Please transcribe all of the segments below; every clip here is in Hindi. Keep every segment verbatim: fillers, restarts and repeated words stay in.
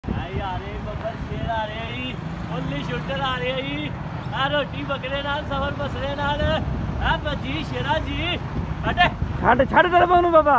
बब्बर शेर आ रहे ही, ओनली शूटर आ रहे ही, आ रोटी बकरे नाल सफर बसरे नाल, आ बजी शेरा जी, हटे छड़ छड़ तेरे पानू बाबा।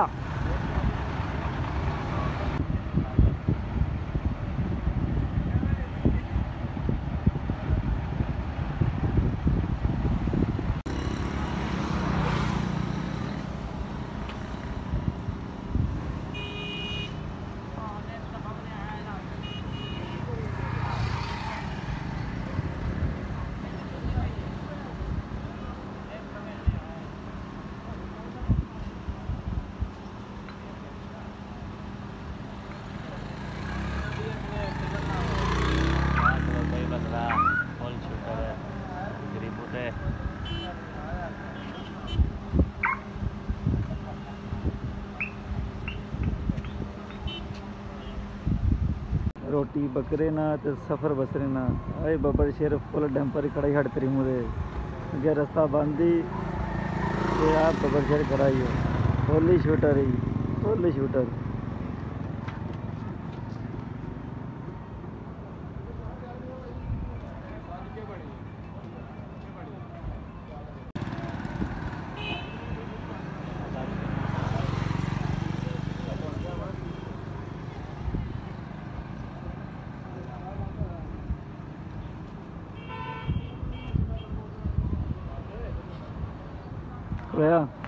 रोटी बकरे ना ते सफ़र बसरे ना। अरे बब्बर शेर फुल डैम्पर खड़ाई हट तेरी मुरे अगे रास्ता बंद ही ते आप बब्बर शेर खड़ाई हो फुल शूटर ही फुल शूटर। भैया